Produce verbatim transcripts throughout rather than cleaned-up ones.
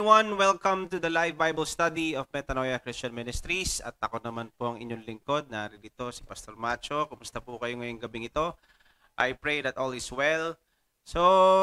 everyone. Welcome to the live Bible study of Metanoia Christian Ministries. At ako naman po ang inyong lingkod. Narito si Pastor Macho. Kumusta po kayo ngayong gabing ito? I pray that all is well. So,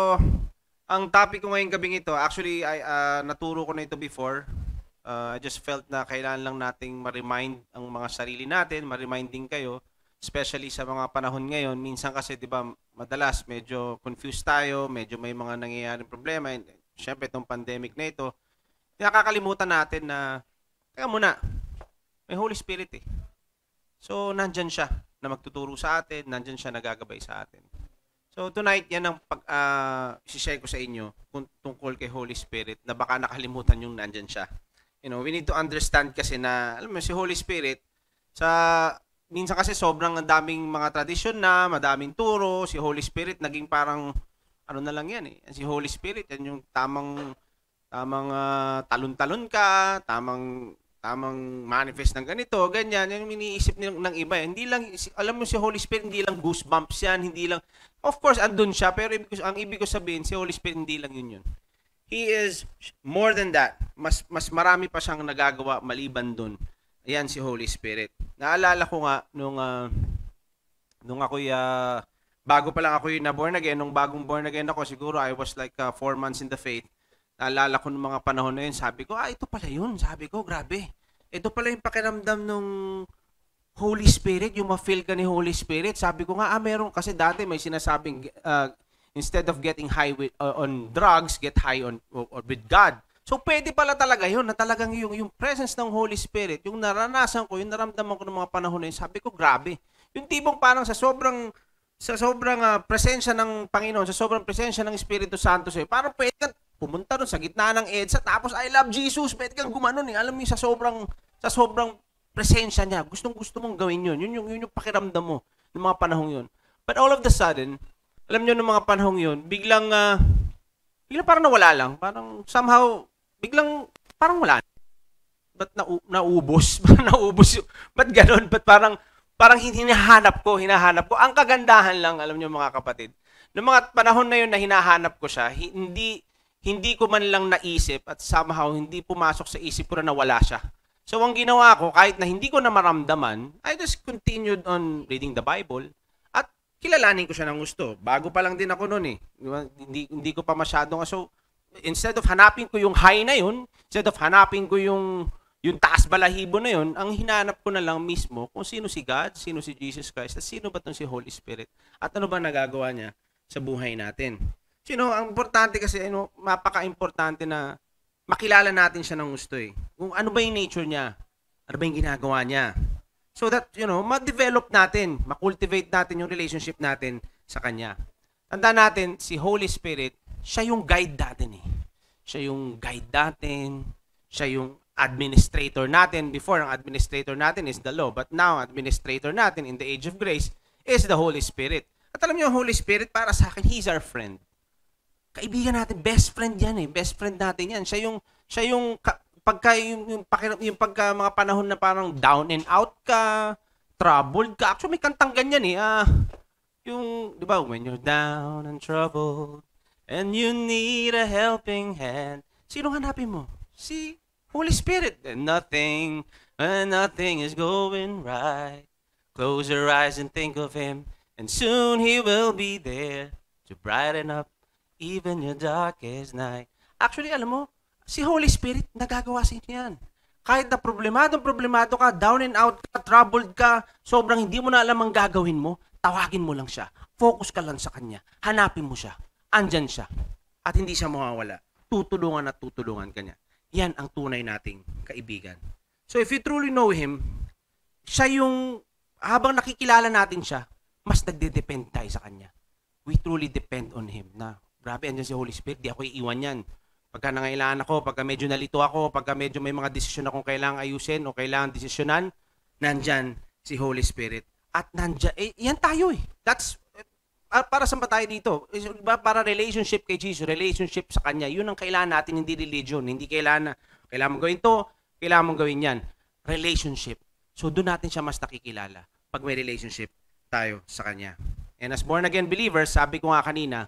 ang topic ko ngayong gabing ito, actually, I, uh, naturo ko na ito before. Uh, I just felt na kailangan lang nating ma-remind ang mga sarili natin, ma-remind din kayo, especially sa mga panahon ngayon. Minsan kasi, di ba, madalas medyo confused tayo, medyo may mga nangyayaring problema. Siyempre, itong pandemic na ito, nakakalimutan natin na, teka muna, may Holy Spirit eh. So, nandyan siya na magtuturo sa atin, nandyan siya nagagabay sa atin. So, tonight, yan ang pag, uh, isi-share ko sa inyo kung tungkol kay Holy Spirit na baka nakalimutan yung nandyan siya. You know, we need to understand kasi na, alam mo, si Holy Spirit, sa, minsan kasi sobrang daming mga tradisyon na, madaming turo, si Holy Spirit naging parang, ano na lang yan eh. Si Holy Spirit, yan yung tamang tamang uh, talon-talon ka, tamang tamang manifest ng ganito, ganyan, yan yung iniisip ng, ng iba. Eh. Hindi lang, alam mo si Holy Spirit, hindi lang goosebumps yan, hindi lang, of course, andun siya, pero ang ibig ko sabihin, si Holy Spirit, hindi lang yun yun. He is more than that. Mas, mas marami pa siyang nagagawa maliban dun. Ayan si Holy Spirit. Naalala ko nga, nung, uh, nung ako'y, uh, bago pa lang ako yung na-born again, nung bagong born again ako, siguro I was like uh, four months in the faith. Naalala ko nung mga panahon na yun, sabi ko, ah, ito pala yun. Sabi ko, grabe. Ito pala yung pakiramdam nung Holy Spirit, yung ma-feel ka ni Holy Spirit. Sabi ko nga, ah, meron. Kasi dati may sinasabing, uh, instead of getting high with, uh, on drugs, get high on or, or with God. So, pwede pala talaga yun, na talagang yung, yung presence ng Holy Spirit, yung naranasan ko, yung naramdaman ko ng mga panahon na yun, sabi ko, grabe. Yung tipong parang sa sobrang sa sobrang uh, presensya ng Panginoon, sa sobrang presensya ng Espiritu Santo sa'yo, parang pwede kang pumunta doon sa gitna ng EDSA, tapos I love Jesus, pwede kang gumanon eh. Alam mo sa sobrang, sa sobrang presensya niya, gustong gusto mong gawin yun. Yun yung, yun yung pakiramdam mo ng mga panahong yun. But all of the sudden, alam nyo ng mga panahong yun, biglang, uh, biglang parang nawala lang. Parang somehow, biglang parang wala. Ba't na, naubos? Parang naubos yun. Ba't ganon? Ba't parang, parang hinahanap ko, hinahanap ko. Ang kagandahan lang, alam niyo mga kapatid, noong mga panahon na yun na hinahanap ko siya, hindi hindi ko man lang naisip at somehow hindi pumasok sa isip ko na nawala siya. So ang ginawa ko, kahit na hindi ko na maramdaman, I just continued on reading the Bible at kilalanin ko siya ng gusto. Bago pa lang din ako noon eh. Hindi, hindi ko pa masyadong, so instead of hanapin ko yung high na yun, instead of hanapin ko yung yung taas balahibo na yun, ang hinanap ko na lang mismo kung sino si God, sino si Jesus Christ, at sino ba itong si Holy Spirit, at ano ba nagagawa niya sa buhay natin. Sino, ang importante kasi, ano, mapaka-importante na makilala natin siya ng gusto eh. Kung ano ba yung nature niya, ano ba yung ginagawa niya. So that, you know, ma-develop natin, ma-cultivate natin yung relationship natin sa Kanya. Tandaan natin, si Holy Spirit, siya yung guide natin eh. Siya yung guide natin, siya yung administrator natin. Before, ang administrator natin is the law. But now, administrator natin in the age of grace is the Holy Spirit. At alam niyo, ang Holy Spirit, para sa akin, He's our friend. Kaibigan natin, best friend yan eh. Best friend natin yan. Siya yung, siya yung, pagka, yung, yung, yung pagka mga panahon na parang down and out ka, troubled ka. Actually, may kantang ganyan eh. Ah, yung, di ba, when you're down and troubled, and you need a helping hand. Sino hanapin mo? Si Holy Spirit. And nothing, and nothing is going right. Close your eyes and think of Him, and soon He will be there to brighten up even your darkest night. Actually, alam mo, si Holy Spirit, nagagawa sa inyo yan. Kahit na problemadong problemado ka, down and out ka, troubled ka, sobrang hindi mo na alam ang gagawin mo, tawagin mo lang siya. Focus ka lang sa Kanya. Hanapin mo siya. Andyan siya. At hindi siya mawawala. Tutulungan at tutulungan ka niya. Yan ang tunay nating kaibigan. So if you truly know Him, siya yung, habang nakikilala natin siya, mas nagde-depend tayo sa Kanya. We truly depend on Him. Na, grabe, andyan si Holy Spirit, di ako iiwan yan. Pagka nangailangan ako, pagka medyo nalito ako, pagka medyo may mga desisyon akong kailangang ayusin o kailangang desisyonan, nandyan si Holy Spirit. At nandyan, eh, yan tayo eh. That's, Uh, para saan ba tayo dito? Para relationship kay Jesus, relationship sa Kanya. Yun ang kailangan natin, hindi religion. Hindi kailangan na, kailangan mong gawin to, kailangan mong gawin yan. Relationship. So doon natin siya mas nakikilala pag may relationship tayo sa Kanya. And as born again believers, sabi ko nga kanina,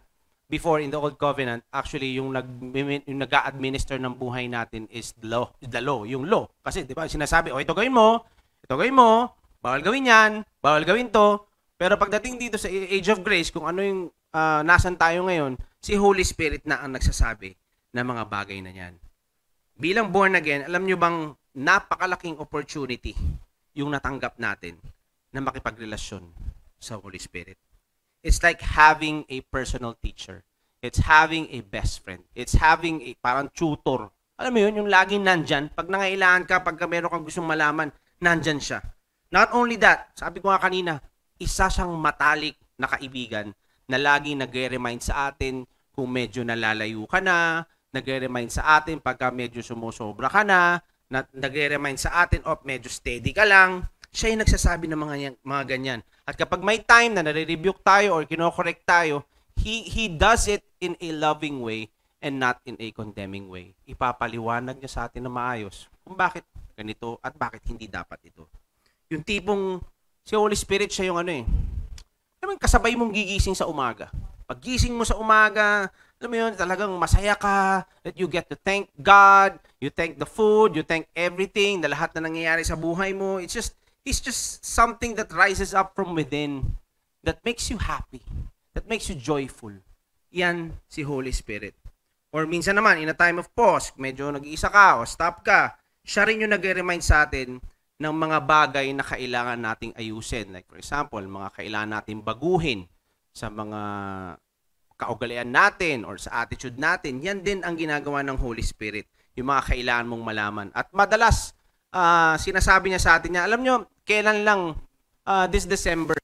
before in the Old Covenant, actually yung nag yung nag-a-administer ng buhay natin is the law, the law, yung law. Kasi 'di ba, sinasabi, "Oh, ito gawin mo, ito gawin mo, bawal gawin 'yan, bawal gawin 'to." Pero pagdating dito sa Age of Grace, kung ano yung uh, nasan tayo ngayon, si Holy Spirit na ang nagsasabi ng mga bagay na 'yan. Bilang born again, alam nyo bang napakalaking opportunity yung natanggap natin na makipagrelasyon sa Holy Spirit. It's like having a personal teacher. It's having a best friend. It's having a parang tutor. Alam mo yun, yung laging nandyan. Pag nangailangan ka, pag meron kang gustong malaman, nandyan siya. Not only that, sabi ko nga kanina, isa siyang matalik na kaibigan na laging nagre-remind sa atin kung medyo nalalayo ka na, nagre-remind sa atin pagka medyo sumusobra ka na, na nagre-remind sa atin, oh, medyo steady ka lang. Siya yung nagsasabi ng mga, mga ganyan. At kapag may time na nare-rebuke tayo or kino-correct tayo, he, he does it in a loving way and not in a condemning way. Ipapaliwanag niya sa atin na maayos kung bakit ganito at bakit hindi dapat ito. Yung tipong, si Holy Spirit, siya yung ano eh, alam mo, kasabay mong gigising sa umaga. Pag gising mo sa umaga, alam mo yun, talagang masaya ka, that you get to thank God, you thank the food, you thank everything, na lahat na nangyayari sa buhay mo. It's just, it's just something that rises up from within, that makes you happy, that makes you joyful. Yan si Holy Spirit. Or minsan naman, in a time of pause, medyo nag-iisa ka o stop ka, siya rin yung nag-remind sa atin ng mga bagay na kailangan nating ayusin. Like for example, mga kailangan nating baguhin sa mga kaugalian natin or sa attitude natin. Yan din ang ginagawa ng Holy Spirit, yung mga kailangan mong malaman. At madalas, uh, sinasabi niya sa atin niya, alam nyo, kailan lang uh, this December,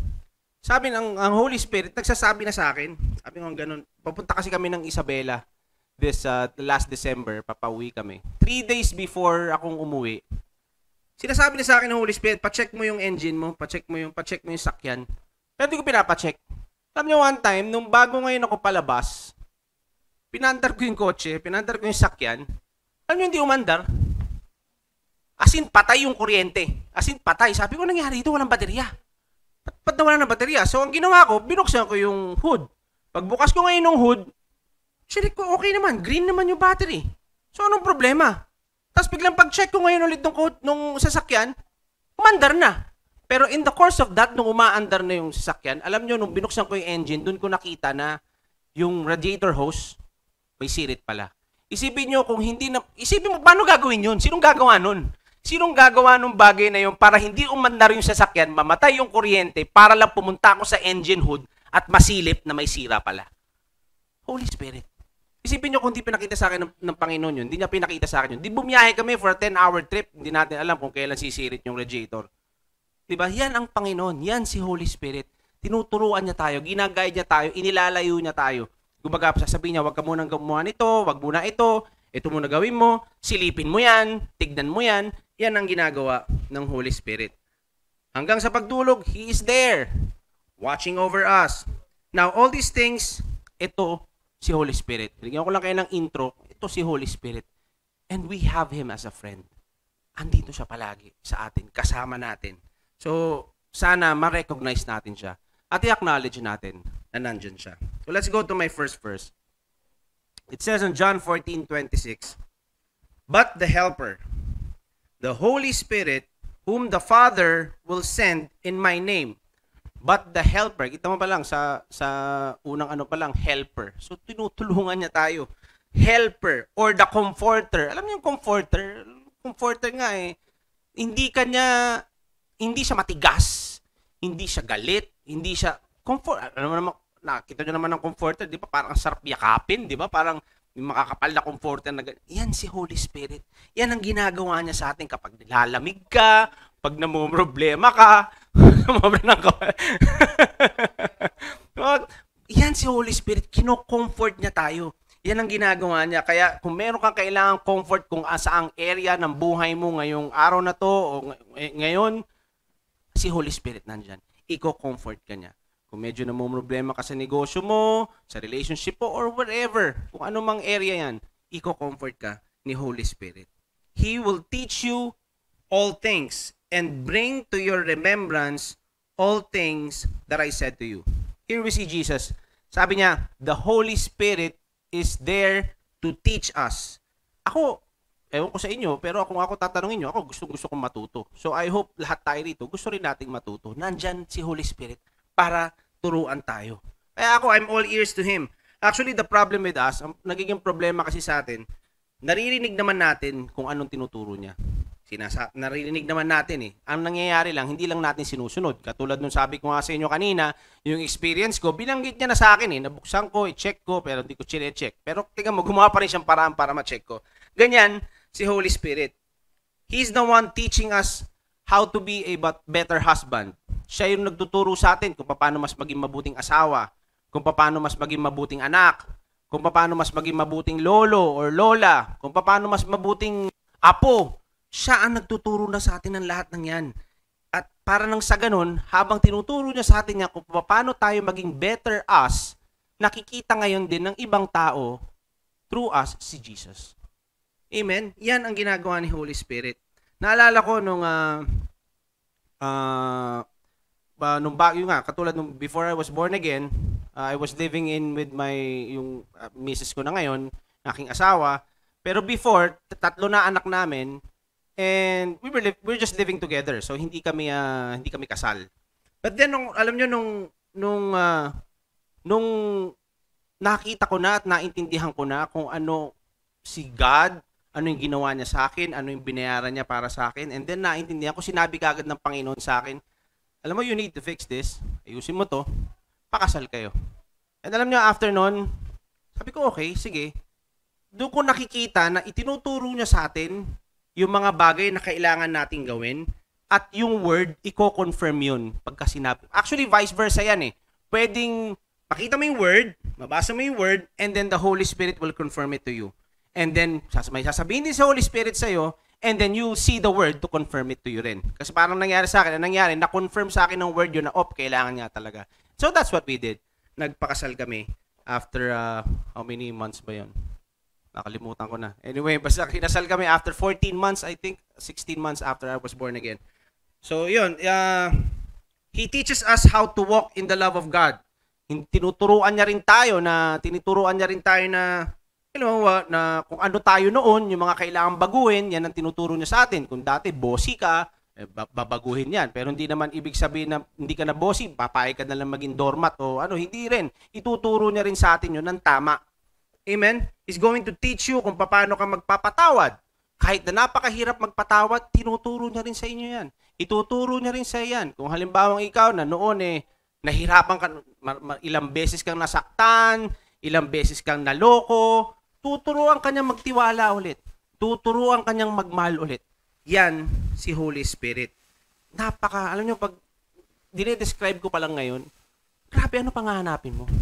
sabi ng ang Holy Spirit, nagsasabi na sa akin, sabi ng ganun, papunta kasi kami ng Isabela this uh, last December, papauwi kami. Three days before akong umuwi, sinasabi na sa akin ng Holy Spirit, pa-check mo yung engine mo, pa-check mo yung, pa-check mo yung sakyan. Pero hindi ko pinapa-check. Alam niyo, one time, nung bago ngayon ako palabas, pinandar ko yung kotse, pinandar ko yung sakyan, alam niyo, hindi umandar. As in, patay yung kuryente. As in, patay. Sabi ko, nangyari ito, walang baterya. Ba't, ba't na wala ng baterya? So, ang ginawa ko, binuksan ko yung hood. Pagbukas ko ngayon ng hood, check ko, okay naman. Green naman yung battery. So, anong problema? Tapos biglang pag-check ko ngayon ulit nung, nung sasakyan, umandar na. Pero in the course of that, nung umaandar na yung sasakyan, alam nyo, nung binuksan ko yung engine, dun ko nakita na yung radiator hose, may sirit pala. Isipin nyo kung hindi na, isipin mo, paano gagawin yun? Sinong gagawa nun? Sinong gagawa nung bagay na yun para hindi umandar yung sasakyan, mamatay yung kuryente, para lang pumunta ako sa engine hood at masilip na may sira pala? Holy Spirit. Isipin nyo kung di pinakita sa akin ng, ng Panginoon yun, hindi niya pinakita sa akin yun. Di bumiyahe kami for a ten hour trip, hindi natin alam kung kailan sisirit yung radiator. Diba? Yan ang Panginoon. Yan si Holy Spirit. Tinuturuan niya tayo, ginaguide niya tayo, inilalayo niya tayo. Kumbaga, sasabihin niya, wag ka munang gumawa nito, wag muna ito, ito muna gawin mo, silipin mo yan, tignan mo yan. Yan ang ginagawa ng Holy Spirit. Hanggang sa pagdulog, He is there, watching over us. Now, all these things, ito si Holy Spirit. Bigyan ko lang kayo ng intro, ito si Holy Spirit. And we have Him as a friend. Andito siya palagi sa atin, kasama natin. So, sana ma-recognize natin siya at i-acknowledge natin na nandyan siya. So, let's go to my first verse. It says in John fourteen twenty-six, "But the Helper, the Holy Spirit, whom the Father will send in my name." But the Helper, kita mo pa lang sa, sa unang ano pa lang, Helper. So, tinutulungan niya tayo. Helper or the Comforter. Alam niyo yung Comforter? Comforter nga eh. Hindi kanya, hindi siya matigas. Hindi siya galit. Hindi siya, comfort, ano naman, nakita nyo naman ng Comforter, di ba? Parang ang sarap yakapin, di ba? Parang yung makakapal na Comforter na, yan si Holy Spirit. Yan ang ginagawa niya sa atin kapag nilalamig ka, pag namumroblema ka, namumroblema ng ka. Yan si Holy Spirit, kino-comfort niya tayo. Yan ang ginagawa niya. Kaya kung meron kang kailangang comfort kung saang area ng buhay mo ngayong araw na to o ngayon, si Holy Spirit nandyan. Iko-comfort ka niya. Kung medyo namumroblema ka sa negosyo mo, sa relationship mo, or whatever, kung anumang area yan, iko-comfort ka ni Holy Spirit. He will teach you all things and bring to your remembrance all things that I said to you. Here we see Jesus Sabi niya, the Holy Spirit is there to teach us. Ako, ewan ko sa inyo, pero kung ako tatanungin nyo, ako gusto gusto kong matuto. So I hope lahat tayo rito, gusto rin nating matuto. Nandyan si Holy Spirit para turuan tayo. Kaya ako, I'm all ears to Him. Actually, the problem with us, ang nagiging problema kasi sa atin, naririnig naman natin kung anong tinuturo niya. Sinasa naririnig naman natin eh. Ang nangyayari lang, hindi lang natin sinusunod. Katulad nung sabi ko nga sa inyo kanina, yung experience ko, binanggit niya na sa akin eh. Nabuksan ko, i-check ko, pero hindi ko chine-check. Pero tingnan mo, gumawa pa rin siyang paraan para ma-check ko. Ganyan, si Holy Spirit. He's the one teaching us how to be a better husband. Siya yung nagtuturo sa atin kung paano mas maging mabuting asawa, kung paano mas maging mabuting anak, kung paano mas maging mabuting lolo or lola, kung paano mas mabuting apo. Siya ang nagtuturo na sa atin ng lahat ng yan. At para nang sa ganun, habang tinuturo niya sa atin yan kung paano tayo maging better us, nakikita ngayon din ng ibang tao through us si Jesus. Amen? Yan ang ginagawa ni Holy Spirit. Naalala ko nung uh, uh, uh, nung bago nga, katulad nung before I was born again, uh, I was living in with my yung uh, misis ko na ngayon, aking asawa. Pero before, tatlo na anak namin, and we were li- we were just living together. So hindi kami uh, hindi kami kasal. But then nung alam niyo nung nung uh, nung nakita ko na at naintindihan ko na kung ano si God, ano yung ginawa niya sa akin, ano yung binayaran niya para sa akin, and then naintindihan ko, sinabi kagad ng Panginoon sa akin, alam mo, you need to fix this. Ayusin mo to. Pakasal kayo. And alam niyo, after nun, sabi ko, okay, sige. Doon ko nakikita na itinuturo niya sa atin yung mga bagay na kailangan nating gawin, at yung word, i-confirm yun pagka sinabi. Actually, vice versa yan eh. Pwedeng makita mo yung word, mabasa mo yung word, and then the Holy Spirit will confirm it to you. And then, may sasabihin din sa Holy Spirit sa'yo, and then you see the word to confirm it to you rin. Kasi parang nangyari sa akin, nangyari, na-confirm sa akin ng word yun na, op, kailangan niya talaga. So that's what we did. Nagpakasal kami after, uh, how many months ba yun? Nakalimutan ko na. Anyway, basta kinasal kami after fourteen months, I think, sixteen months after I was born again. So, yun. Uh, he teaches us how to walk in the love of God. Tinuturuan niya rin tayo na, tinuturuan niya rin tayo na, you know, uh, na kung ano tayo noon, yung mga kailangan baguhin, yan ang tinuturo niya sa atin. Kung dati, bossy ka, eh, babaguhin yan. Pero hindi naman ibig sabihin na hindi ka na bossy, papayag ka na lang maging doormat o ano, hindi rin. Ituturo niya rin sa atin yun ng tama. Amen? He's going to teach you kung paano ka magpapatawad. Kahit na napakahirap magpatawad, tinuturo niya rin sa inyo yan. Ituturo niya rin sa yan. Kung halimbawa ikaw na noon eh, nahirapan ka, ilang beses kang nasaktan, ilang beses kang naloko, tuturuan ka niyang magtiwala ulit. Tuturuan ka niyang magmahal ulit. Yan si Holy Spirit. Napaka, alam niyo, pag dinedescribe ko pa lang ngayon, grabe, ano pang hahanapin mo?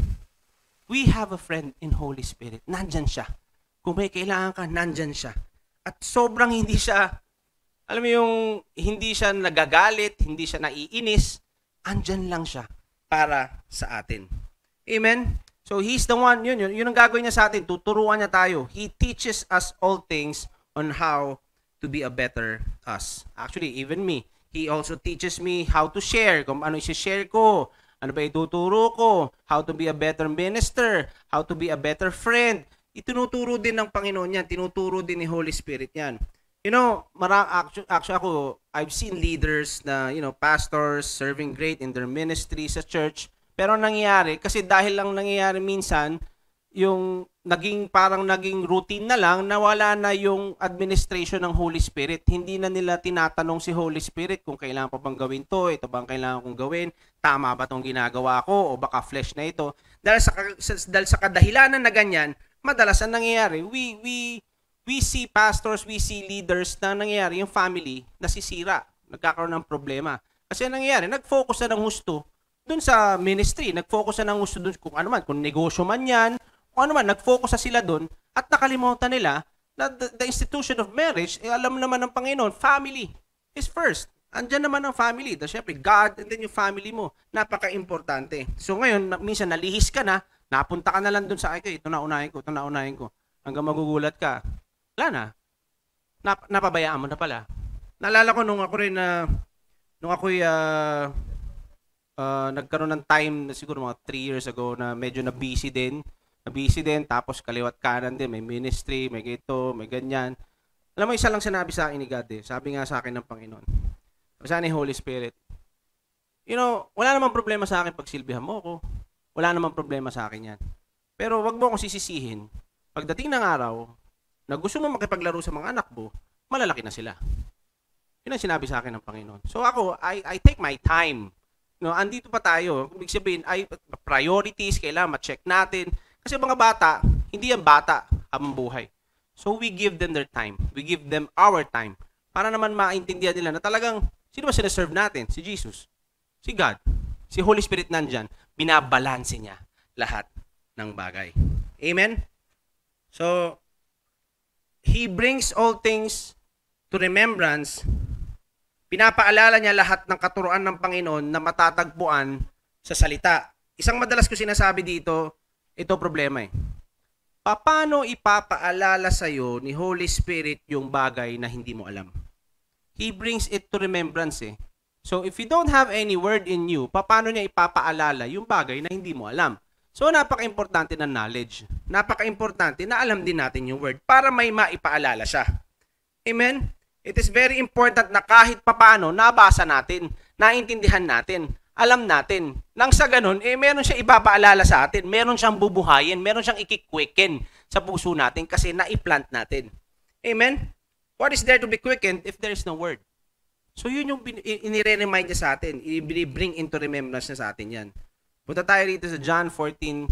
We have a friend in Holy Spirit. Nandyan siya. Kung may kailangan ka, nandyan siya. At sobrang hindi siya, alam mo yung, hindi siya nagagalit, hindi siya naiinis, andyan lang siya para sa atin. Amen? So, He's the one, yun, yun, yun ang gagawin niya sa atin. Tuturuan niya tayo. He teaches us all things on how to be a better us. Actually, even me. He also teaches me how to share. Kung ano isi-share ko. Ano ba ituturo ko? How to be a better minister? How to be a better friend? Itinuturo din ng Panginoon yan. Tinuturo din ni Holy Spirit yan. You know, marang, actually, actually ako, I've seen leaders na, you know, pastors serving great in their ministry sa church. Pero nangyayari, kasi dahil lang nangyayari minsan, yung naging parang naging routine na lang, nawala na yung administration ng Holy Spirit. Hindi na nila tinatanong si Holy Spirit kung kailangan pa bang gawin to, ito bang kailangan kong gawin, tama ba tong ginagawa ko, o baka flesh na ito. Dahil sa, sa, dahil sa kadahilanan na ganyan, madalas ang nangyayari, we, we, we see pastors, we see leaders na nangyayari, yung family, nasisira, nagkakaroon ng problema. Kasi ang nangyayari, nag-focus na ng gusto dun sa ministry, nag-focus na ng gusto dun kung ano man, kung negosyo man yan, kung ano man, nag-focus na sila dun at nakalimutan nila na the, the institution of marriage, eh, alam naman ng Panginoon, family is first. Andyan naman ang family. Dahil syempre, God and then yung family mo. Napaka-importante. So ngayon, minsan nalihis ka na, napunta ka na lang dun sa, ay, ito na unahin ko, ito na unahin ko. Hanggang magugulat ka. Wala na. Nap napabayaan mo na pala. Naalala ko nung ako rin na, nung ako'y, uh, uh, nagkaroon ng time na siguro mga three years ago na medyo na busy din. Na busy din, tapos kaliwat kanan din, may ministry, may gito, may ganyan. Alam mo, isa lang sinabi sa akin ni God eh. Sabi nga sa akin ng Panginoon. Sabi sa akin ni Holy Spirit, you know, wala namang problema sa akin pag silbihan mo ako. Wala namang problema sa akin yan. Pero wag mo akong sisisihin. Pagdating ng araw, na gusto mo makipaglaro sa mga anak mo, malalaki na sila. Yun ang sinabi sa akin ng Panginoon. So ako, I, I take my time. No, andito pa tayo. Ibig sabihin, ay priorities, kailangan ma-check natin. Kasi mga bata, hindi yan bata habang buhay. So we give them their time. We give them our time. Para naman maintindihan nila na talagang, sino ba sinaserve natin? Si Jesus. Si God. Si Holy Spirit nandyan. Binabalanse niya lahat ng bagay. Amen? So, He brings all things to remembrance. Pinapaalala niya lahat ng katuruan ng Panginoon na matatagpuan sa salita. Isang madalas ko sinasabi dito, ito problema eh. Paano ipapaalala sa iyo ni Holy Spirit yung bagay na hindi mo alam? He brings it to remembrance eh. So if you don't have any word in you, paano niya ipapaalala yung bagay na hindi mo alam? So napaka-importante ng knowledge. Napaka-importante na alam din natin yung word para may maipaalala siya. Amen? It is very important na kahit papaano nabasa natin, naintindihan natin, alam natin. Nang sa ganun, eh meron siya ipapaalala sa atin, meron siyang bubuhayin, meron siyang ikikwicken sa puso natin kasi na-plant natin. Amen? What is there to be quickened if there is no word? So yun yung inire-remind niya sa atin, i-bring into remembrance niya sa atin yan. Punta tayo rito sa John fourteen,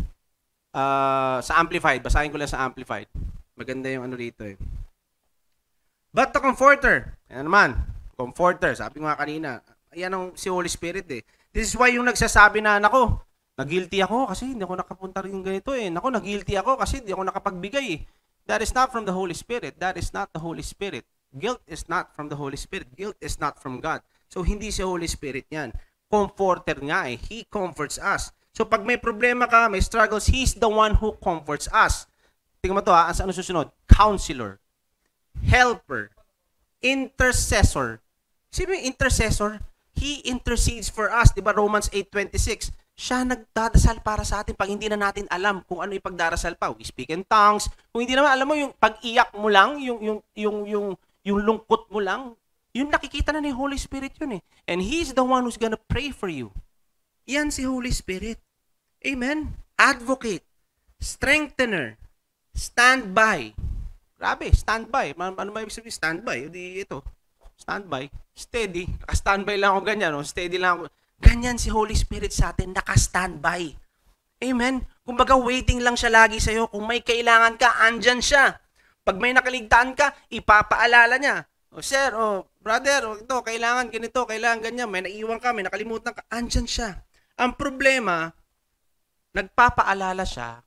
uh, sa Amplified. Basahin ko lang sa Amplified. Maganda yung ano rito eh. But the Comforter, ayan naman, Comforter, sabi ko nga kanina, ayan ang si Holy Spirit eh. This is why yung nagsasabi na, nako, nag-guilty ako kasi hindi ako nakapunta rin ganito eh. Nako, nag-guilty ako kasi hindi ako nakapagbigay eh. That is not from the Holy Spirit. That is not the Holy Spirit. Guilt is not from the Holy Spirit. Guilt is not from God. So, hindi si Holy Spirit yan. Comforter nga eh. He comforts us. So, pag may problema ka, may struggles, He's the one who comforts us. Tingnan mo to ha, ano susunod? Counselor, helper, intercessor. Sino yung intercessor? He intercedes for us. Diba Romans eight twenty-six? Siya nagdadasal para sa atin pag hindi na natin alam kung ano ipagdarasal pa. We speak in tongues. Kung hindi naman, alam mo, yung pag-iyak mo lang, yung, yung, yung, yung, yung lungkot mo lang, yung nakikita na ni Holy Spirit yun eh. And He's the one who's gonna pray for you. Yan si Holy Spirit. Amen? Advocate, strengthener, standby. Grabe, standby. Ano ba ibig sabihin? Standby. Di ito. Standby. Steady. Naka-standby lang ako ganyan. No? Steady lang ako. Ganyan si Holy Spirit sa atin. Naka-standby. Amen? Kumbaga, waiting lang siya lagi sa'yo. Kung may kailangan ka, andyan siya. Pag may nakaligtaan ka, ipapaalala niya. O sir, o brother, o ito, kailangan ganito, kailangan ganyan. May naiwan ka, may nakalimutan ka. Andyan siya. Ang problema, nagpapaalala siya,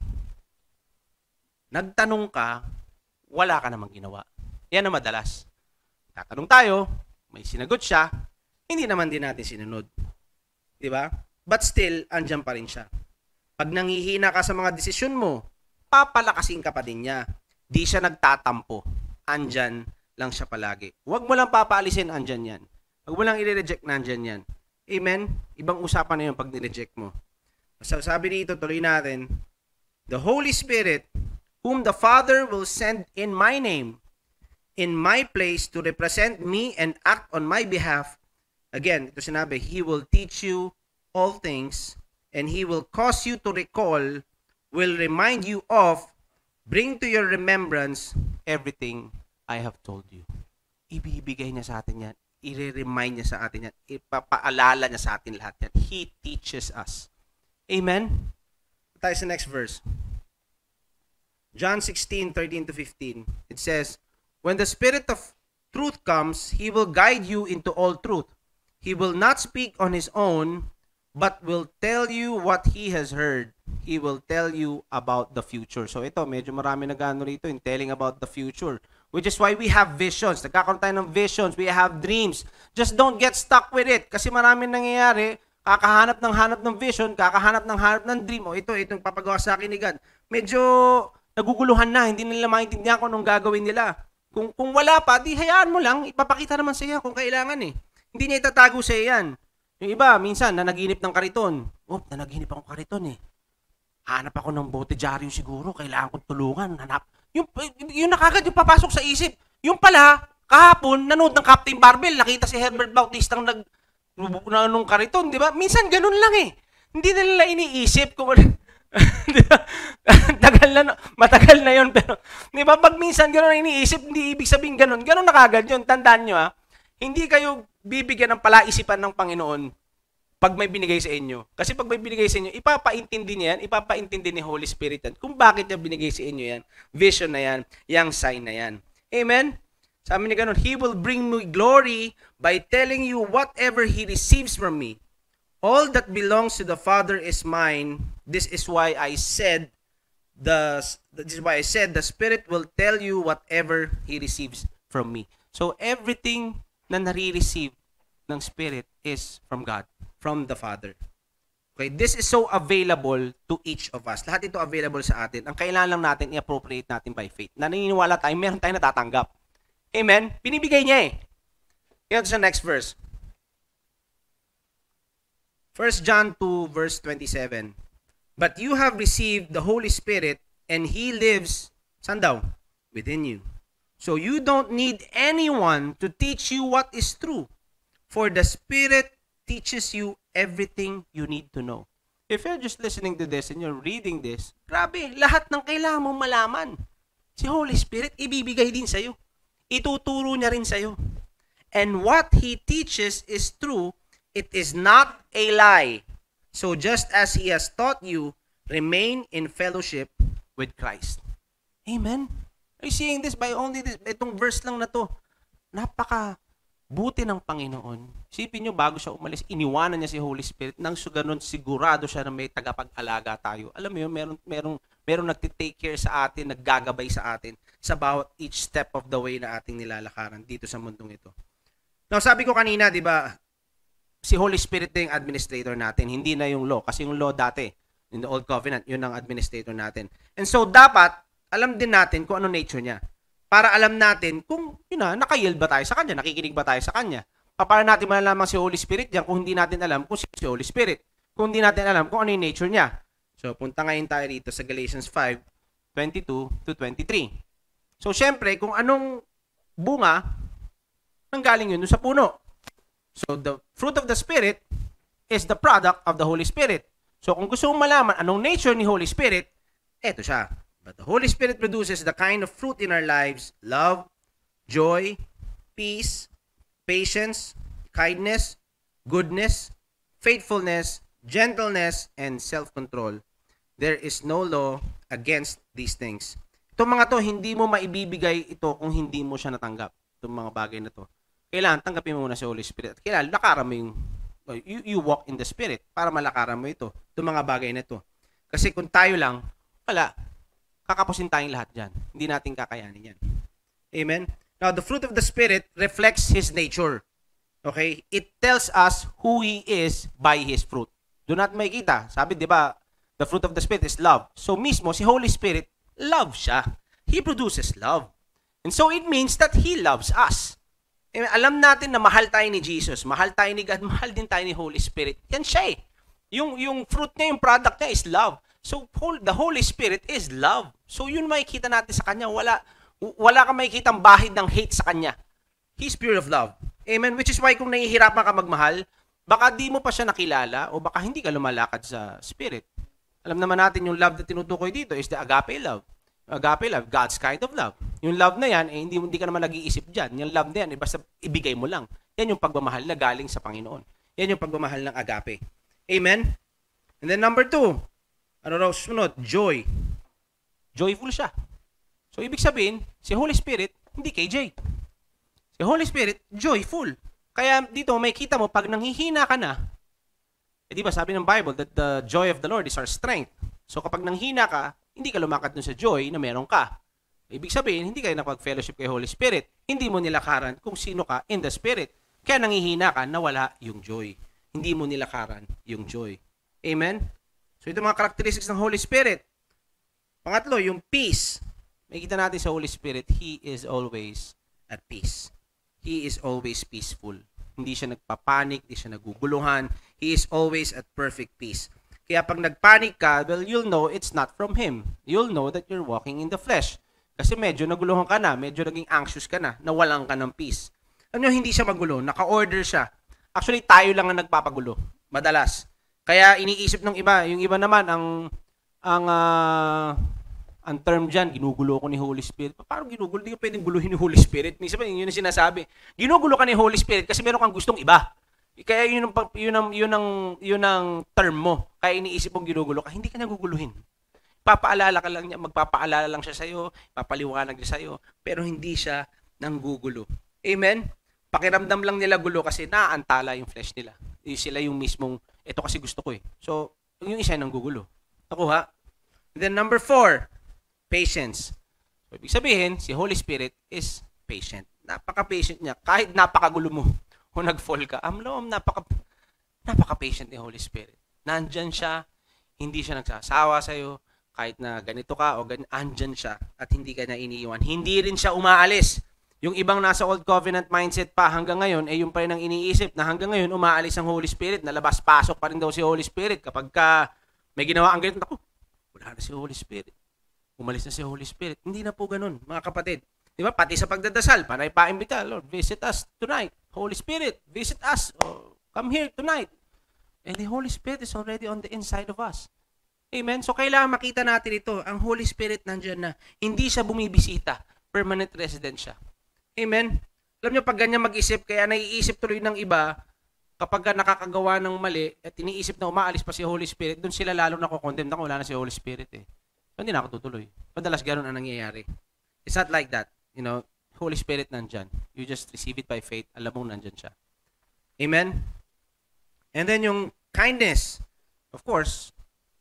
nagtanong ka, wala ka namang ginawa. Yan ang madalas. Tatanong tayo, may sinagot siya, hindi naman din natin sinunod. Diba? But still, andyan pa rin siya. Pag nanghihina ka sa mga desisyon mo, papalakasin ka pa din niya. Di siya nagtatampo. Andyan lang siya palagi. Huwag mo lang papaalisin, andyan yan. Huwag mo lang i-reject, nandyan yan. Amen? Ibang usapan na yun pag nireject mo. Sabi dito, tuloy natin, the Holy Spirit, whom the Father will send in my name, in my place to represent me and act on my behalf. Again, ito sinabi, He will teach you all things, and He will cause you to recall, will remind you of, bring to your remembrance everything I have told you. Ibibigay niya sa atin yan. I-remind niya sa atin yan. Ipapaalala niya sa atin lahat yan. He teaches us. Amen? Tayo sa next verse. John sixteen, thirteen to fifteen. It says, when the Spirit of truth comes, He will guide you into all truth. He will not speak on His own, but will tell you what He has heard. He will tell you about the future. So ito, medyo marami nag-ano rito in telling about the future. Which is why we have visions. Nagkakaroon tayo ng visions. We have dreams. Just don't get stuck with it. Kasi maraming nangyayari, kakahanap ng hanap ng vision, kakahanap ng hanap ng dream. O ito, itong papagawa sa akin ni God. Medyo naguguluhan na. Hindi nila maintindihan kung anong gagawin nila. Kung, kung wala pa, di hayaan mo lang. Ipapakita naman sa iyo kung kailangan eh. Hindi niya itatago sa iyo yan. Yung iba, minsan, nanaginip ng kariton. Oh, nanaginip akong kariton eh. Hanap ako ng bote dyaryo siguro. Kailangan kong tulungan. Hanap. Yung, yung nakagad yung papasok sa isip. Yung pala, kahapon, nanood ng Captain Barbell. Nakita si Herbert Bautista ng nag na nung kariton, di ba? Minsan ganun lang eh. Hindi na nila iniisip kung ano. Tagal na, matagal na yon pero di ba pag minsan ganun ang iniisip, hindi ibig sabihin ganun. Ganun na kagad yun. Tandaan nyo ha. Hindi kayo bibigyan ng palaisipan ng Panginoon pag may binigay sa inyo. Kasi pag may binigay sa inyo, ipapaintindi niya yan, ipapaintindi ni Holy Spirit yan kung bakit niya binigay sa inyo yan. Vision na yan, yung sign na yan. Amen? Sabi niya ganun, He will bring me glory by telling you whatever He receives from me. All that belongs to the Father is mine. This is why I said the this is why I said the Spirit will tell you whatever He receives from me. So everything na nare-receive ng Spirit is from God, from the Father. Okay, this is so available to each of us. Lahat ito available sa atin. Ang kailangan lang natin i-appropriate natin by faith. Naniniwala tayo, meron tayong natatanggap. Amen? Binibigay niya eh. Yan sa next verse. First John two verse twenty-seven. But you have received the Holy Spirit and He lives, saan daw? Within you. So you don't need anyone to teach you what is true. For the Spirit teaches you everything you need to know. If you're just listening to this and you're reading this, grabe, lahat ng kailangan mong malaman. Si Holy Spirit, ibibigay din sa'yo. Ituturo niya rin sa'yo. And what He teaches is true. It is not a lie. So just as He has taught you, remain in fellowship with Christ. Amen? Are you seeing this by only this? Itong verse lang na to. Napaka buti ng Panginoon. Isipin nyo, bago siya umalis, iniwanan niya si Holy Spirit nang so ganun sigurado siya na may tagapag-alaga tayo. Alam mo yun, meron, meron, meron nagtitake care sa atin, naggagabay sa atin sa bawat each step of the way na ating nilalakaran dito sa mundong ito. Now, sabi ko kanina, di ba, si Holy Spirit na yung administrator natin, hindi na yung law. Kasi yung law dati, in the Old Covenant, yun ang administrator natin. And so, dapat, alam din natin kung ano nature niya. Para alam natin kung, yun na, nakayield ba tayo sa Kanya, nakikinig ba tayo sa Kanya. Para natin malalaman si Holy Spirit diyan kung hindi natin alam kung si Holy Spirit. Kung hindi natin alam kung ano yung nature niya. So, punta ngayon tayo dito sa Galatians five, twenty-two to twenty-three. So, syempre, kung anong bunga, nanggaling yun sa puno. So, the fruit of the Spirit is the product of the Holy Spirit. So, kung gusto mong malaman anong nature ni Holy Spirit, eto siya. But the Holy Spirit produces the kind of fruit in our lives, love, joy, peace, patience, kindness, goodness, faithfulness, gentleness, and self-control. There is no law against these things. Itong mga to, hindi mo maibibigay ito kung hindi mo siya natanggap. Itong mga bagay na to. Kailangan tanggapin mo muna si Holy Spirit. At kailangan lakaran mo yung, you, you walk in the Spirit para malakaran mo ito. Itong mga bagay na to. Kasi kung tayo lang, wala. Kakapusin tayong lahat dyan. Hindi natin kakayanin yan. Amen? Now, the fruit of the Spirit reflects His nature. Okay? It tells us who He is by His fruit. Do not makita. Sabi, di ba, the fruit of the Spirit is love. So, mismo, si Holy Spirit, love siya. He produces love. And so, it means that He loves us. Amen? Alam natin na mahal tayo ni Jesus, mahal tayo ni God, mahal din tayo ni Holy Spirit. Yan siya eh. Yung, yung fruit niya, yung product niya is love. So, the Holy Spirit is love. So, yun makikita natin sa Kanya. Wala, wala kang makikitang bahid ng hate sa Kanya. He's pure of love. Amen? Which is why kung nahihirapan ka magmahal, baka di mo pa siya nakilala o baka hindi ka lumalakad sa Spirit. Alam naman natin yung love na tinutukoy dito is the agape love. Agape love, God's kind of love. Yung love na yan, eh, hindi, hindi ka naman nag-iisip dyan. Yung love na yan, eh, basta ibigay mo lang. Yan yung pagmamahal na galing sa Panginoon. Yan yung pagmamahal ng agape. Amen? And then number two, ano raw sunod? Joy. Joyful siya. So, ibig sabihin, si Holy Spirit, hindi K J. Si Holy Spirit, joyful. Kaya dito, may kita mo, pag nanghihina ka na, eh, di ba sabi ng Bible that the joy of the Lord is our strength. So, kapag nanghina ka, hindi ka lumakad dun sa joy na meron ka. Ibig sabihin, hindi kayo nakapag-fellowship kay Holy Spirit. Hindi mo nilakaran kung sino ka in the Spirit. Kaya nanghihina ka, nawala yung joy. Hindi mo nilakaran yung joy. Amen? So, ito mga characteristics ng Holy Spirit. Pangatlo, yung peace. Makikita natin sa Holy Spirit, He is always at peace. He is always peaceful. Hindi siya nagpapanik, hindi siya naguguluhan. He is always at perfect peace. Kaya pag nagpanik ka, well, you'll know it's not from Him. You'll know that you're walking in the flesh. Kasi medyo naguluhan ka na, medyo naging anxious ka na, nawalan ka ng peace. Ano, hindi siya magulo, naka-order siya. Actually, tayo lang ang nagpapagulo, madalas. Kaya iniisip ng iba, yung iba naman, ang ang uh, ang term dyan, ginugulo ko ni Holy Spirit. Parang ginugulo? Hindi ka pwedeng guluhin ni Holy Spirit. Minsan yun yung sinasabi. Ginugulo ka ni Holy Spirit kasi meron kang gustong iba. Kaya yun ang, yun ang, yun ang, yun ang term mo. Kaya iniisip mong ginugulo ka, hindi ka naguguluhin. Papaalala ka lang niya, magpapaalala lang siya sa'yo, papaliwanag niya sa'yo, pero hindi siya nanggugulo. Amen? Pakiramdam lang nila gulo kasi naaantala yung flesh nila. Yung sila yung mismong, ito kasi gusto ko eh. So, yung isa nanggugulo. Nakuha? And then number four, patience. So, ibig sabihin, si Holy Spirit is patient. Napaka-patient niya. Kahit napakagulo mo, kung nag-fall ka, amlo, napaka, napaka-patient ni Holy Spirit. Nandyan siya, hindi siya nagsasawa sa'yo, kahit na ganito ka o ganyan, andyan siya at hindi ka na iniiwan. Hindi rin siya umaalis. Yung ibang nasa Old Covenant mindset pa hanggang ngayon, eh yung pa rin ang iniisip na hanggang ngayon umaalis ang Holy Spirit, nalabas-pasok pa rin daw si Holy Spirit. Kapag ka may ginawa ang ganito, ako, wala na si Holy Spirit. Umalis na si Holy Spirit. Hindi na po ganun, mga kapatid. Di ba? Pati sa pagdadasal, panay pa-imbita, Lord, visit us tonight. Holy Spirit, visit us. Oh, come here tonight. And the Holy Spirit is already on the inside of us. Amen? So, kailangan makita natin ito. Ang Holy Spirit nandyan na. Hindi siya bumibisita. Permanent resident siya. Amen? Alam niyo, pag ganyan mag-isip, kaya naiisip tuloy ng iba, kapag nakakagawa ng mali, at iniisip na umaalis pa si Holy Spirit, doon sila lalo nakukondemn na kung wala na si Holy Spirit eh. So, hindi na ako tutuloy. Madalas ganun ang nangyayari. It's not like that. You know, Holy Spirit nandyan. You just receive it by faith. Alam mong nandyan siya. Amen? And then yung kindness. Of course,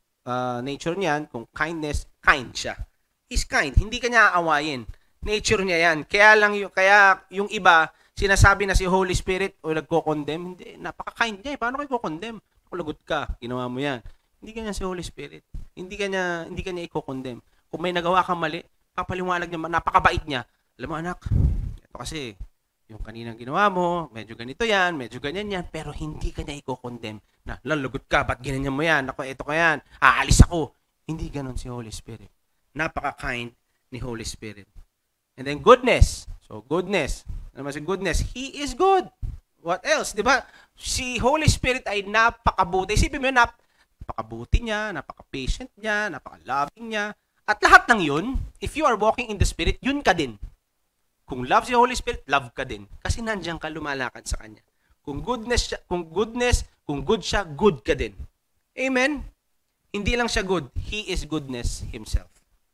uh, nature niyan, kung kindness, kind siya. He's kind. Hindi ka niya aawayin. Nature niya yan. Kaya lang yung, kaya yung iba, sinasabi na si Holy Spirit o nagko-condemn. Hindi, napaka-kind niya eh. Paano kayo ko-condemn? Kulagot ka, ginawa mo yan. Hindi ka niya si Holy Spirit. Hindi ka niya, hindi ka niya i-condemn. Kung may nagawa kang mali, papaliwanag niya, napakabait niya. Alam mo anak, ito kasi, yung kaninang ginawa mo, medyo ganito yan, medyo ganyan yan, pero hindi ka niya i-condemn. Na, lalagot ka, ba't ganyan mo yan? Ako, ito ko yan, aalis ako. Hindi ganon si Holy Spirit. Napaka-kind ni Holy Spirit. And then goodness. So, goodness. Ano naman si goodness? He is good. What else? Diba? Si Holy Spirit ay napakabuti. Isipin mo yun, nap napakabuti niya, napaka-patient niya, napaka-loving niya. At lahat ng yun, if you are walking in the Spirit, yun ka din. Kung love si Holy Spirit, love ka din. Kasi nandiyan ka lumalakad sa Kanya. Kung goodness siya, kung goodness, kung good siya, good ka din. Amen? Hindi lang siya good. He is goodness Himself.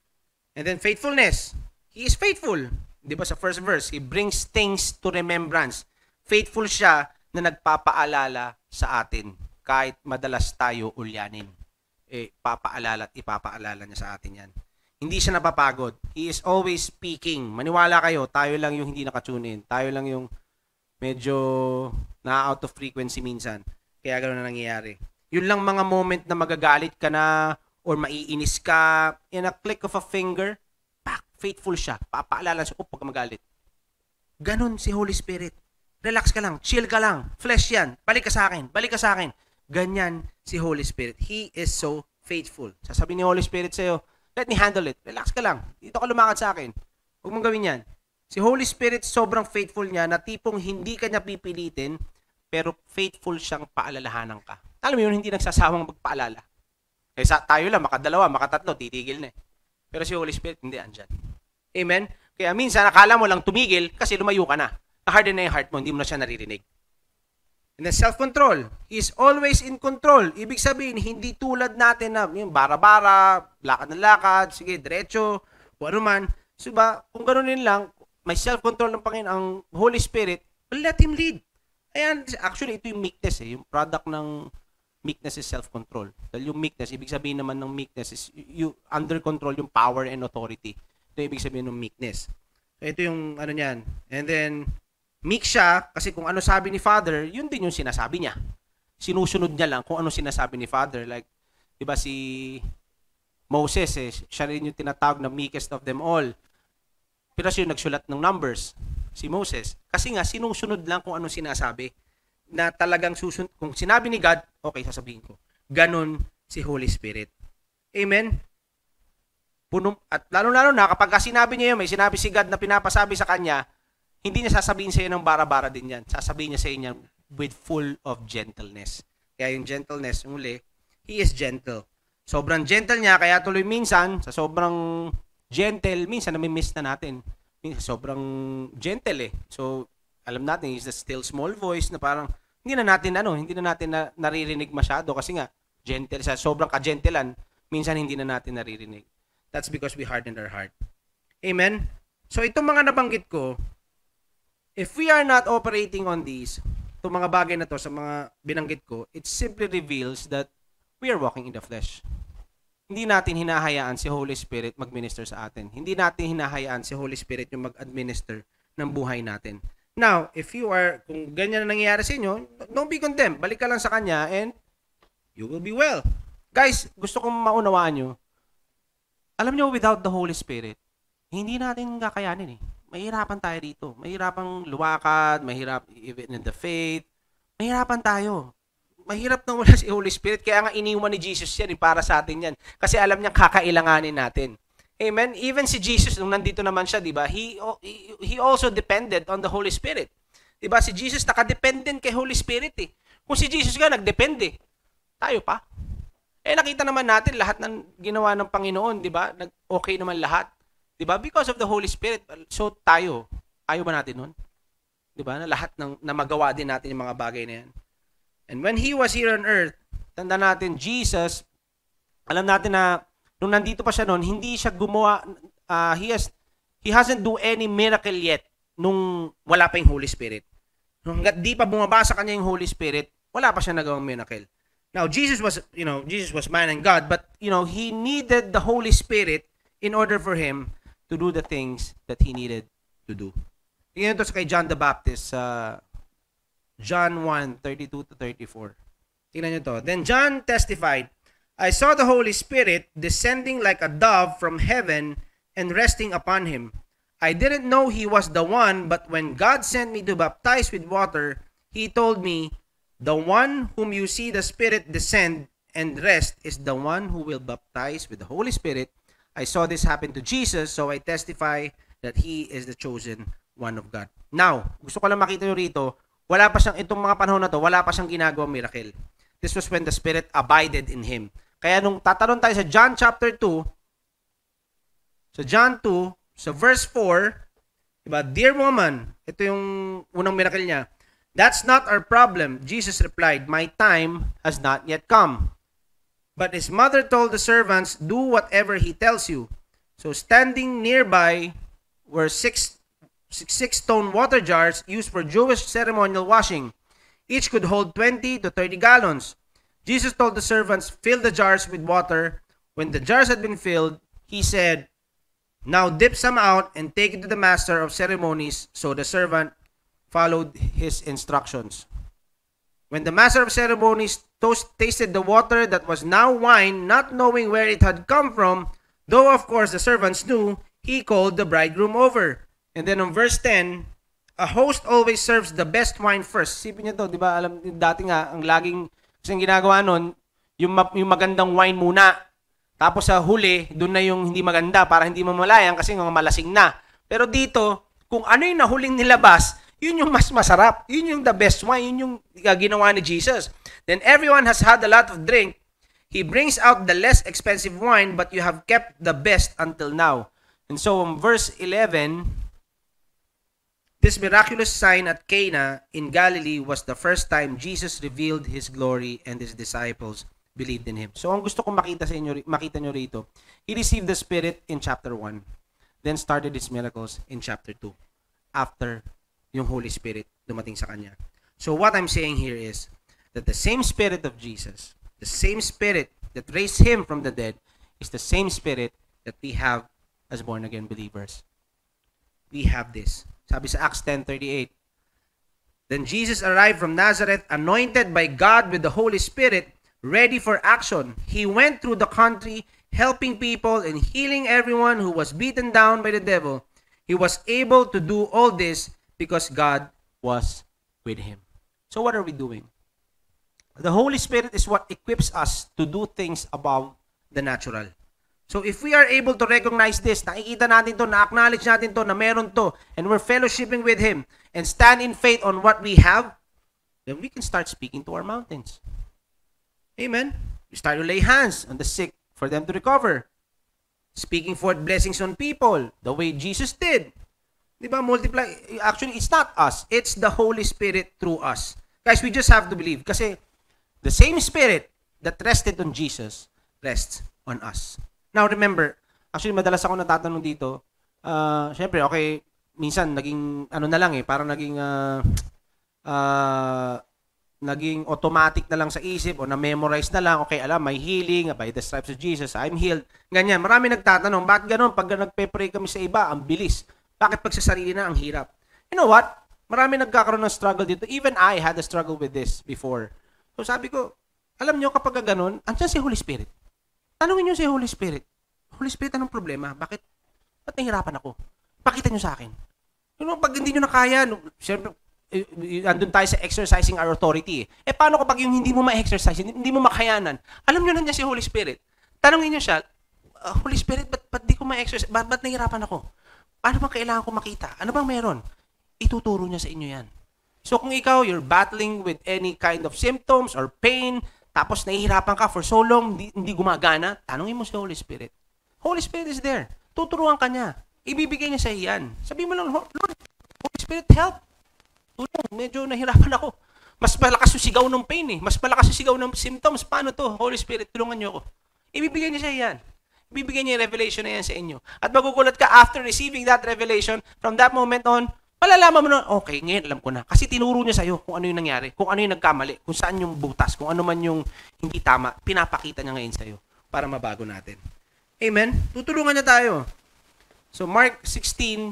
And then faithfulness. He is faithful. Di ba sa first verse, He brings things to remembrance. Faithful siya na nagpapaalala sa atin. Kahit madalas tayo ulyanin. Eh, papaalala at ipapaalala niya sa atin yan. Hindi siya napapagod. He is always speaking. Maniwala kayo, tayo lang yung hindi nakatune in. Tayo lang yung medyo na-out of frequency minsan. Kaya gano'n na nangyayari. Yun lang mga moment na magagalit ka na or maiinis ka, in a click of a finger, pak, faithful siya. Papaalala siya, oh, pag magalit. Ganon si Holy Spirit. Relax ka lang, chill ka lang, flesh yan, balik ka sa akin, balik ka sa akin. Ganyan si Holy Spirit. He is so faithful. Sasabihin ni Holy Spirit sa'yo, let me handle it. Relax ka lang. Dito ka lumakad sa akin. Huwag mong gawin yan. Si Holy Spirit, sobrang faithful niya na tipong hindi ka niya pipilitin, pero faithful siyang paalalahanan ka. Alam mo yun, hindi nagsasawang magpaalala. Kaya tayo lang, makadalawa, makatatlo, titigil na eh. Pero si Holy Spirit, hindi andyan. Amen? Kaya minsan, akala mo lang tumigil kasi lumayo ka na. Na-harden na yung heart mo, hindi mo na siya naririnig. And then self-control. He is always in control. Ibig sabihin, hindi tulad natin na yung bara-bara, lakad na lakad, sige, diretso, kung ano man. So ba, kung ganoon lang, may self-control ng Panginoon, ang Holy Spirit, well, let Him lead. Ayan, actually, ito yung meekness eh. Yung product ng meekness is self-control. Dahil yung meekness, ibig sabihin naman ng meekness is you under control yung power and authority. Ito yung ibig sabihin ng meekness. So, ito yung ano niyan. And then, meek siya kasi kung ano sabi ni Father, yun din yung sinasabi niya. Sinusunod niya lang kung ano sinasabi ni Father. Like, di ba si Moses, eh, siya rin yung tinatawag na meekest of them all. Pero siya yung nagsulat ng Numbers, si Moses. Kasi nga, sinusunod lang kung ano sinasabi na talagang susun kung sinabi ni God, okay, sasabihin ko. Ganon si Holy Spirit. Amen? Puno, at lalo-lalo na kapag sinabi niya yun, may sinabi si God na pinapasabi sa kanya, hindi niya sasabihin sa iyo ng bara-bara din yan. Sasabihin niya sa inyo with full of gentleness. Kaya yung gentleness, yung uli, He is gentle. Sobrang gentle niya, kaya tuloy minsan, sa sobrang gentle, minsan nami-miss na natin. Minsan, sobrang gentle eh. So, alam natin, is the still small voice na parang, hindi na natin, ano, hindi na natin na, naririnig masyado kasi nga, gentle, sa sobrang ka-gentlean, minsan hindi na natin naririnig. That's because we hardened our heart. Amen? So, itong mga nabanggit ko, if we are not operating on these, itong mga bagay na to sa mga binanggit ko, it simply reveals that we are walking in the flesh. Hindi natin hinahayaan si Holy Spirit mag-minister sa atin. Hindi natin hinahayaan si Holy Spirit yung mag-administer ng buhay natin. Now, if you are, kung ganyan na nangyayari sa inyo, don't be condemned. Balik ka lang sa Kanya and you will be well. Guys, gusto kong maunawaan nyo, alam nyo, without the Holy Spirit, hindi natin kakayanin eh. Mahirapan tayo dito. Mahirapang luwakad, mahirap even in the faith. Mahirapan tayo. Mahirap na wala si Holy Spirit. Kaya nga iniwan ni Jesus yan eh, para sa atin yan. Kasi alam niya kakailanganin natin. Amen? Even si Jesus, nung nandito naman siya, di ba, he, he also depended on the Holy Spirit. Di ba, si Jesus nakadependent kay Holy Spirit eh. Kung si Jesus nga nagdepende, tayo pa. Eh nakita naman natin lahat ng ginawa ng Panginoon, 'di ba? Nag-okay naman lahat. 'Di ba? Because of the Holy Spirit. So tayo, ayaw ba natin nun? 'Di ba? Na lahat ng na magawa din natin yung mga bagay na 'yan. And when he was here on earth, tanda natin Jesus, alam natin na nung nandito pa siya noon, hindi siya gumawa uh, he has he hasn't do any miracle yet nung wala pa yung Holy Spirit. Nung di pa bumaba sa kanya yung Holy Spirit, wala pa siya nagawang miracle. Now, Jesus was, you know, Jesus was man and God, but, you know, he needed the Holy Spirit in order for him to do the things that he needed to do. Tingnan ito sa kay John the Baptist, sa uh, John one, thirty-two to thirty-four. Tingnan nyo to. Then John testified, I saw the Holy Spirit descending like a dove from heaven and resting upon him. I didn't know he was the one, but when God sent me to baptize with water, he told me, the one whom you see the Spirit descend and rest is the one who will baptize with the Holy Spirit. I saw this happen to Jesus, so I testify that He is the chosen one of God. Now, gusto ko lang makita nyo rito, wala pa siyang, itong mga panahon na to, wala pa siyang ginagawang miracle. This was when the Spirit abided in Him. Kaya nung tatanong tayo sa John chapter two, sa John two, sa verse four, diba, dear woman, ito yung unang miracle niya, that's not our problem. Jesus replied, my time has not yet come. But his mother told the servants, do whatever he tells you. So standing nearby were six, six, six stone water jars used for Jewish ceremonial washing. Each could hold twenty to thirty gallons. Jesus told the servants, fill the jars with water. When the jars had been filled, he said, now dip some out and take it to the master of ceremonies. So the servant followed his instructions. When the master of ceremonies toast, tasted the water that was now wine, not knowing where it had come from, though of course the servants knew, he called the bridegroom over. And then on verse ten, a host always serves the best wine first. Sipin niyo to, di ba? Alam, dati nga, ang laging, kasi ang ginagawa nun, yung, yung magandang wine muna. Tapos sa huli, doon na yung hindi maganda para hindi mamalayan kasi nga malasing na. Pero dito, kung ano yung nahuling nilabas, yun yung mas masarap. Yun yung the best wine. Yun yung ginawa ni Jesus. Then everyone has had a lot of drink. He brings out the less expensive wine, but you have kept the best until now. And so in verse eleven, this miraculous sign at Cana in Galilee was the first time Jesus revealed His glory and His disciples believed in Him. So ang gusto kong makita sa inyo, makita nyo rito, He received the Spirit in chapter one, then started His miracles in chapter two, after yung Holy Spirit dumating sa Kanya. So what I'm saying here is that the same Spirit of Jesus, the same Spirit that raised Him from the dead, is the same Spirit that we have as born-again believers. We have this. Sabi sa Acts ten thirty-eight, then Jesus arrived from Nazareth, anointed by God with the Holy Spirit, ready for action. He went through the country, helping people and healing everyone who was beaten down by the devil. He was able to do all this because God was with him. So what are we doing? The Holy Spirit is what equips us to do things above the natural. So if we are able to recognize this, nakikita natin to, na-acknowledge natin to, na meron to, and we're fellowshipping with Him, and stand in faith on what we have, then we can start speaking to our mountains. Amen? We start to lay hands on the sick for them to recover. Speaking forth blessings on people, the way Jesus did. Diba? Multiply. Actually, it's not us. It's the Holy Spirit through us. Guys, we just have to believe. Kasi the same Spirit that rested on Jesus rests on us. Now, remember, actually, madalas ako natatanong dito, uh, syempre, okay, minsan, naging, ano na lang eh, parang naging, uh, uh, naging automatic na lang sa isip o na-memorize na lang, okay, alam, may healing, by the stripes of Jesus, I'm healed. Ganyan, marami nagtatanong, bakit ganun? Pag nagpe-pray kami sa iba, ang bilis. Bakit pag sa sarili na, ang hirap? You know what? Marami nagkakaroon ng struggle dito. Even I had a struggle with this before. So sabi ko, alam nyo, kapag ganun, andyan si Holy Spirit. Tanungin nyo si Holy Spirit. Holy Spirit, anong problema? Bakit? Ba't nahihirapan ako? Pakita nyo sa akin. You know, pag hindi nyo na kaya, no, siyempre, andun tayo sa exercising our authority. Eh, paano kapag yung hindi mo ma-exercise, hindi mo makayanan? Alam nyo nandiyan si Holy Spirit. Tanungin nyo siya, uh, Holy Spirit, ba't, ba't di ko ma-exercise? Ba't, ba't nahihirapan ako? Paano bang kailangan ko makita? Ano bang meron? Ituturo niya sa inyo yan. So kung ikaw, you're battling with any kind of symptoms or pain, tapos nahihirapan ka for so long, hindi, hindi gumagana, tanungin mo si Holy Spirit. Holy Spirit is there. Tuturuan ka niya. Ibibigay niya sa iyan. Sabihin mo lang, Lord, Holy Spirit, help. Tulong, medyo nahirapan ako. Mas malakas yung sigaw ng pain eh. Mas malakas yung sigaw ng symptoms. Paano to? Holy Spirit, tulungan niyo ako. Ibibigay niya sa iyan. Ibibigay niya yung revelation na yan sa inyo. At magugulat ka after receiving that revelation, from that moment on, malalaman mo na, okay, ngayon alam ko na. Kasi tinuro niya sa'yo kung ano yung nangyari, kung ano yung nagkamali, kung saan yung butas, kung ano man yung hindi tama, pinapakita niya ngayon sa'yo para mabago natin. Amen? Tutulungan niya tayo. So, Mark sixteen,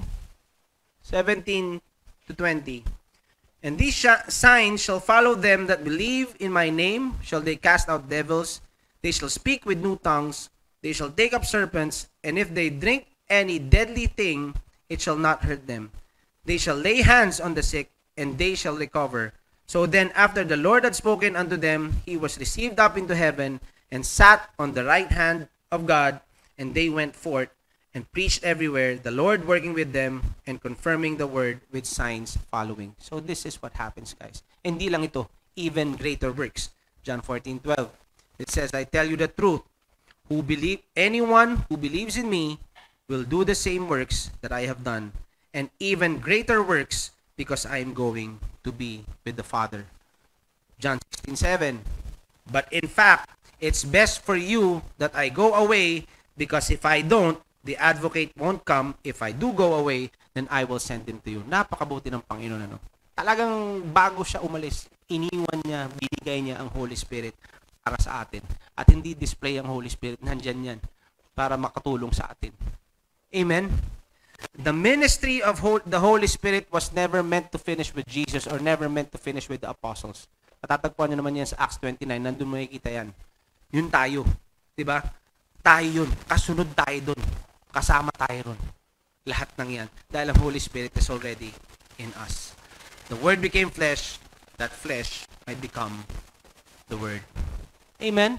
seventeen to twenty. And these sh- signs shall follow them that believe in my name, shall they cast out devils, they shall speak with new tongues, they shall take up serpents, and if they drink any deadly thing, it shall not hurt them. They shall lay hands on the sick, and they shall recover. So then, after the Lord had spoken unto them, he was received up into heaven, and sat on the right hand of God, and they went forth, and preached everywhere, the Lord working with them, and confirming the word with signs following. So this is what happens, guys. Hindi lang ito, even greater works. John fourteen twelve. It says, I tell you the truth, who believe, anyone who believes in me will do the same works that I have done, and even greater works, because I am going to be with the Father. John sixteen seven. But in fact, it's best for you that I go away, because if I don't, the advocate won't come. If I do go away, then I will send him to you. Napakabuti ng Panginoon, ano? Talagang bago siya umalis, iniwan niya, binigay niya ang Holy Spirit para sa atin. At hindi display ang Holy Spirit, nandyan yan para makatulong sa atin. Amen? The ministry of the Holy Spirit was never meant to finish with Jesus or never meant to finish with the apostles. Matatagpuan nyo naman yan sa Acts twenty-nine. Nandun mo makikita yan. Yun tayo. Diba? Tayo yun. Kasunod tayo dun. Kasama tayo ron. Lahat ng yan. Dahil ang Holy Spirit is already in us. The Word became flesh. That flesh might become the Word. Amen?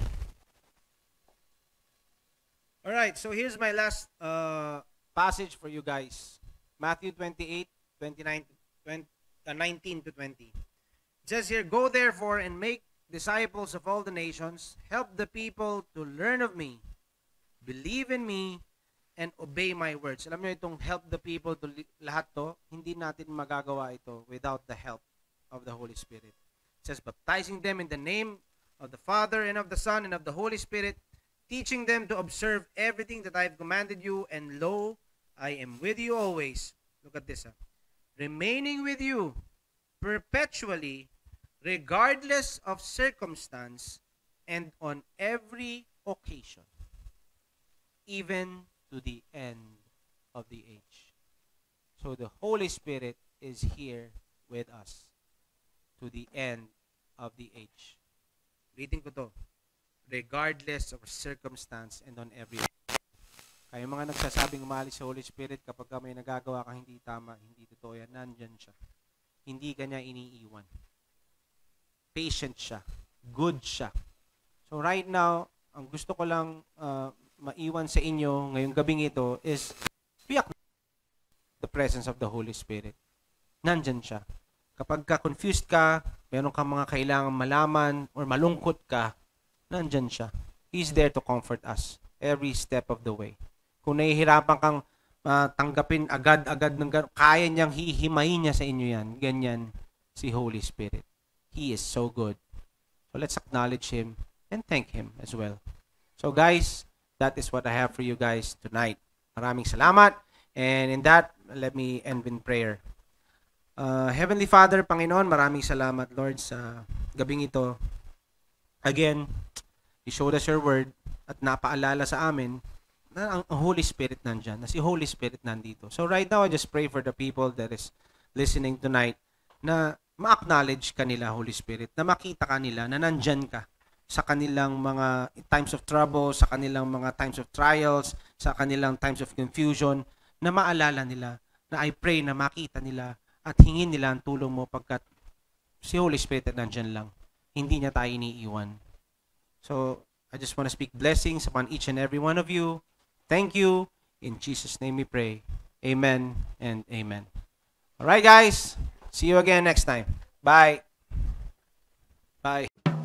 Alright, so here's my last uh, passage for you guys. Matthew twenty-eight, twenty-nine, twenty, uh, nineteen to twenty. It says here, go therefore and make disciples of all the nations, help the people to learn of me, believe in me, and obey my words. Alam nyo itong help the people to lahat to, hindi natin magagawa ito without the help of the Holy Spirit. It says, baptizing them in the name of the Father and of the Son and of the Holy Spirit, teaching them to observe everything that I have commanded you, and lo, I am with you always. Look at this. Huh? Remaining with you perpetually, regardless of circumstance, and on every occasion, even to the end of the age. So the Holy Spirit is here with us to the end of the age. Reading ko to. Regardless of circumstance and on every occasion. Kayo mga nagsasabing umalis sa Holy Spirit kapag may nagagawa ka hindi tama, hindi totoo yan, nandyan siya. Hindi ka niya iniiwan. patient siya, good siya. So right now, ang gusto ko lang uh, maiwan sa inyo ngayong gabing ito is be acknowledge the presence of the Holy Spirit. Nandyan siya. Kapag ka confused ka, meron kang mga kailangan malaman or malungkot ka, nandyan siya. He's there to comfort us every step of the way. Kung nahihirapan kang uh, tanggapin agad-agad ng gano'n, kaya niyang hihimayin niya sa inyo yan. Ganyan si Holy Spirit. He is so good. So let's acknowledge Him and thank Him as well. So guys, that is what I have for you guys tonight. Maraming salamat. And in that, let me end in prayer. Uh, Heavenly Father, Panginoon, maraming salamat, Lord, sa gabing ito. Again, you showed us your word at napaalala sa amin na ang Holy Spirit nandyan, na si Holy Spirit nandito. So right now, I just pray for the people that is listening tonight na ma-acknowledge kanila, Holy Spirit, na makita kanila na nandyan ka sa kanilang mga times of trouble, sa kanilang mga times of trials, sa kanilang times of confusion, na maalala nila, na I pray na makita nila at hingin nila ang tulong mo pagkat si Holy Spirit at nandyan lang. Hindi niya tayo iniiwan. So, I just want to speak blessings upon each and every one of you. Thank you. In Jesus' name we pray. Amen and amen. Alright guys, see you again next time. Bye. Bye.